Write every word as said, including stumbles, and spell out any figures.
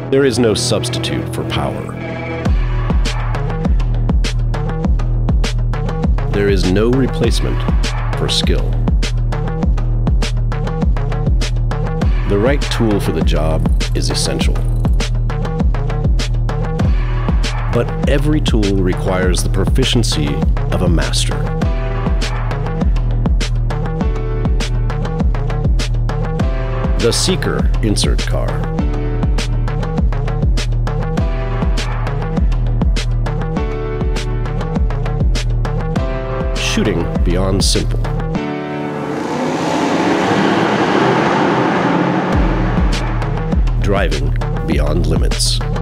There is no substitute for power. There is no replacement for skill. The right tool for the job is essential. But every tool requires the proficiency of a master. The Seeker insert car. Shooting beyond simple. Driving beyond limits.